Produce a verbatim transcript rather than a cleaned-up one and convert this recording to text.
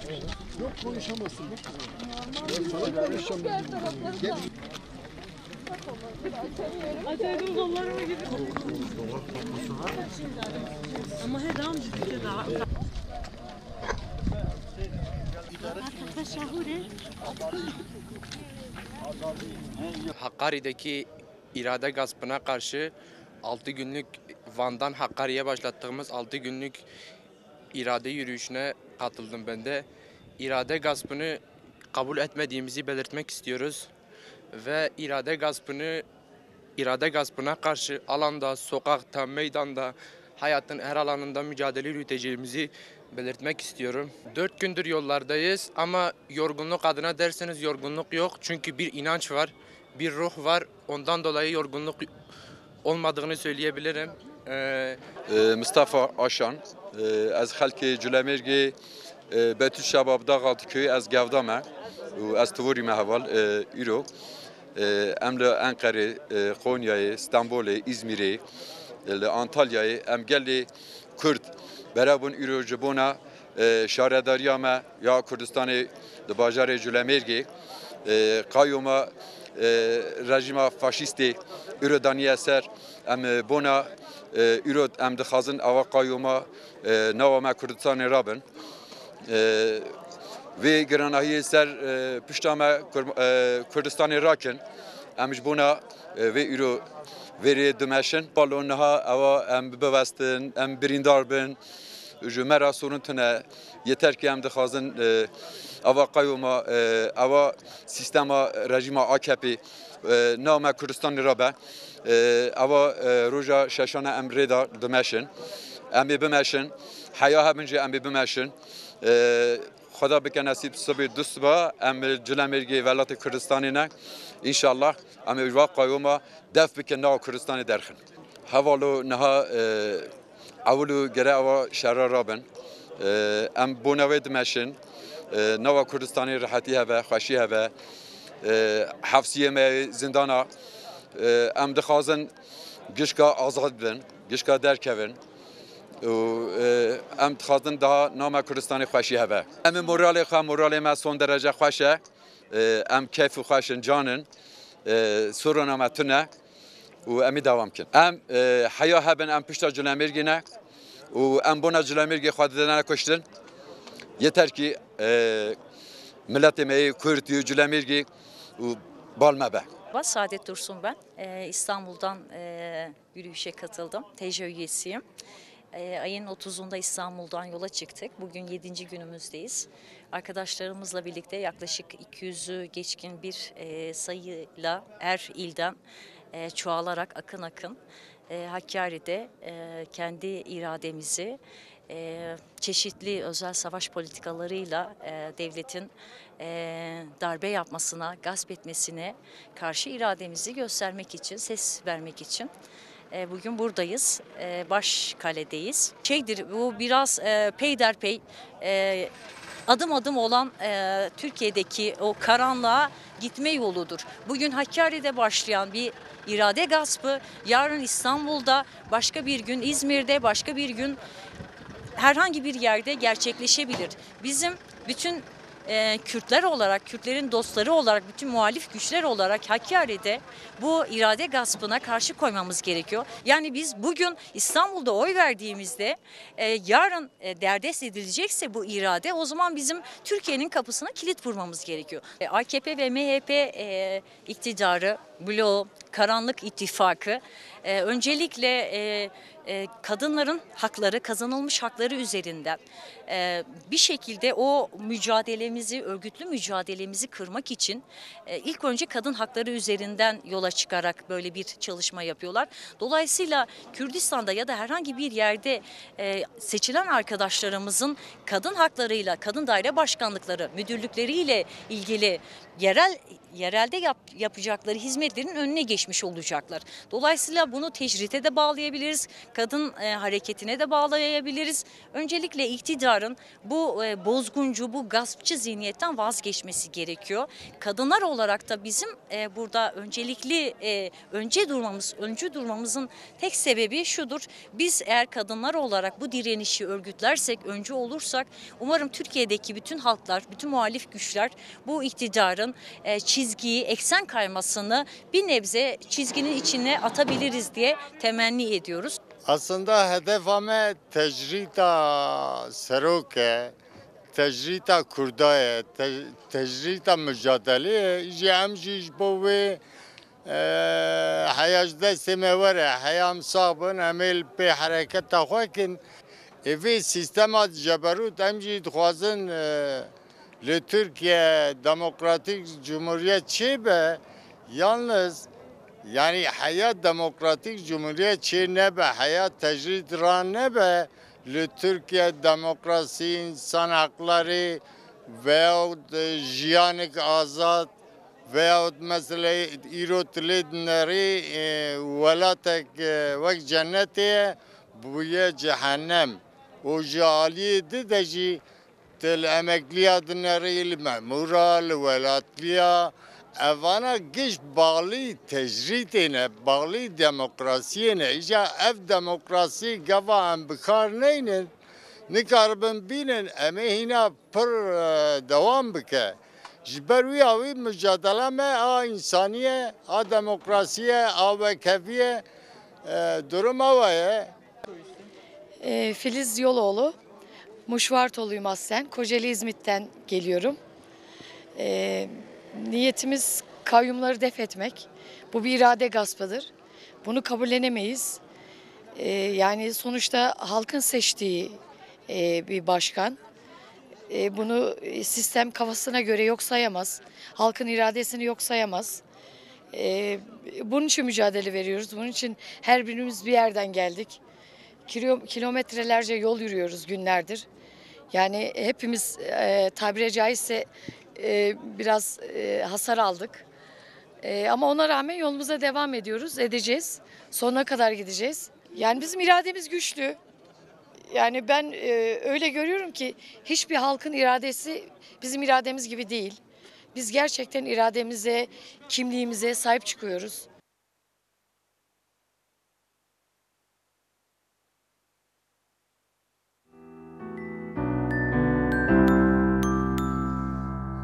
Yok konuşamazsın. Sana konuşamıyorum. Açaydım kollarımı gibi. Ama her zaman bir daha. Hakkari'deki irade gaspına karşı altı günlük Van'dan Hakkari'ye başlattığımız altı günlük irade yürüyüşüne katıldım ben de. İrade gaspını kabul etmediğimizi belirtmek istiyoruz ve irade gaspını irade gaspına karşı alanda, sokakta, meydanda, hayatın her alanında mücadele yürüteceğimizi belirtmek istiyorum. Dört gündür yollardayız ama yorgunluk adına derseniz yorgunluk yok. Çünkü bir inanç var, bir ruh var. Ondan dolayı yorgunluk olmadığını söyleyebilirim. Ee, Mustafa Aşan, az xalki Cülemirgi, Betül Şabab Dağaltı köyü az gavdama, az tuvuri mehaval, İro. Emle Ankara, Konya'yı, İstanbul'u, İzmir'i, Antalya'yı, em geldi Kürt, berabun İro cibuna, şaredariyama ya Kürdistan'ı bajarı Cülemirgi, kayyuma rejima faşisti İro daniye ser, em bona İro em dixazin ava kayyuma navama Kürdistan'ı rabın. Ve granahiye ser piştama Kürdistan'ı rakin, em jbuna ve İro veri demeşin. Balonha ava em bevestin, em birindar bin, jumera sorun tune yeter ki em dixazin ava kayyuma ava sistema rejima A K P navama Kürdistan'ı rabın. Ava roja şaşana em reda demeşin. Em bimeşin, haya hebince em bimeşin. خدا بکن نصیب صبح دوست با ام جلمرگی ولایت کردستانی نه انشالله ام اجوا قیوما دف بکن نه کردستانی درخن حوالو نها اولو گره اوا شهر رابن ام بونوی دمشن نوا کردستانی راحتی هوا خوشی هوا حفظیه می زندانا ام دخوازن گشکا آزاد بن گشکا درکون و ام تخاطن ده نام کردستانی خوشی هوا. ام مورالی خوا مورالی ما son derece خوشه. ام کیف و خوشن جانن. سرنا ما تنه و امی دوام کن. ام حیا هبن ام پشت جلمرگینه و ام بنا جلمرگی خود دادن کشتن. yeter ki milletime Kürt'ü cülemirgi و بالمه به. Saadet Dursun ben. Ee, İstanbul'dan e, yürüyüşe katıldım. T C üyesiyim. E, ayın otuzunda İstanbul'dan yola çıktık. Bugün yedinci günümüzdeyiz. Arkadaşlarımızla birlikte yaklaşık iki yüzü geçkin bir e, sayıyla her ilden e, çoğalarak akın akın e, Hakkari'de e, kendi irademizi e, çeşitli özel savaş politikalarıyla e, devletin e, darbe yapmasına, gasp etmesine karşı irademizi göstermek için, ses vermek için e, bugün buradayız. E, Başkale'deyiz. Şeydir, bu biraz e, peyderpey e, adım adım olan e, Türkiye'deki o karanlığa gitme yoludur. Bugün Hakkari'de başlayan bir irade gaspı, yarın İstanbul'da, başka bir gün İzmir'de, başka bir gün herhangi bir yerde gerçekleşebilir. Bizim bütün e, Kürtler olarak, Kürtlerin dostları olarak, bütün muhalif güçler olarak Hakkari'de bu irade gaspına karşı koymamız gerekiyor. Yani biz bugün İstanbul'da oy verdiğimizde e, yarın e, derdest edilecekse bu irade, o zaman bizim Türkiye'nin kapısına kilit vurmamız gerekiyor. E, A K P ve M H P e, iktidarı, bloğu, karanlık ittifakı e, öncelikle e, e, kadınların hakları, kazanılmış hakları üzerinden e, bir şekilde o mücadelemizi, örgütlü mücadelemizi kırmak için e, ilk önce kadın hakları üzerinden yola çıkarak böyle bir çalışma yapıyorlar. Dolayısıyla Kürdistan'da ya da herhangi bir yerde e, seçilen arkadaşlarımızın kadın haklarıyla, kadın daire başkanlıkları, müdürlükleriyle ilgili yerel yerelde yap, yapacakları hizmet hükümetlerin önüne geçmiş olacaklar. Dolayısıyla bunu tecrite de bağlayabiliriz, kadın e, hareketine de bağlayabiliriz. Öncelikle iktidarın bu e, bozguncu, bu gaspçı zihniyetten vazgeçmesi gerekiyor. Kadınlar olarak da bizim e, burada öncelikli e, önce durmamız, öncü durmamızın tek sebebi şudur. Biz eğer kadınlar olarak bu direnişi örgütlersek, öncü olursak, umarım Türkiye'deki bütün halklar, bütün muhalif güçler bu iktidarın e, çizgiyi, eksen kaymasını bir nebze çizginin içine atabiliriz diye temenni ediyoruz. Aslında hedefame tecrita seroke, tecrita kurdaye, tecrita mücadele, iyice emciş bu ve hayajda semevere, hayam sabın, emel pe hareket tahvakin, evi sistemat ceberut emci dxwazın le Türkiye Demokratik Cumhuriyet çibe, yalnız yani hayat demokratik cumhuriyet çi nebe, hayat tecrid ran nebe, le Türkiye demokrasi, insan hakları veyahut jiyanik azad veyahut mesela irotlidneri velatek vek cennetiye buye cehennem. O jaliye dideji tel emekliya dineri memura velatliya evana geç bağlı tecritine, bağlı demokrasiyene, ica ev demokrasi gava em bikar neynin, nikarbın binin emehina pır devam bike. Jberuya avi mücadele me a insaniye, a demokrasiye, a vekefiye durum avaye. E, Filiz Yoloğlu, Muşvartoluyum aslen, Kocaeli İzmit'ten geliyorum. E, Niyetimiz kayyumları def etmek. Bu bir irade gaspıdır. Bunu kabullenemeyiz. Ee, yani sonuçta halkın seçtiği e, bir başkan. E, bunu sistem kafasına göre yok sayamaz. Halkın iradesini yok sayamaz. E, bunun için mücadele veriyoruz. Bunun için her birimiz bir yerden geldik. Kilo, kilometrelerce yol yürüyoruz günlerdir. Yani hepimiz e, tabiri caizse Ee, biraz e, hasar aldık. E, ama ona rağmen yolumuza devam ediyoruz, edeceğiz. Sonuna kadar gideceğiz. Yani bizim irademiz güçlü. Yani ben e, öyle görüyorum ki hiçbir halkın iradesi bizim irademiz gibi değil. Biz gerçekten irademize, kimliğimize sahip çıkıyoruz.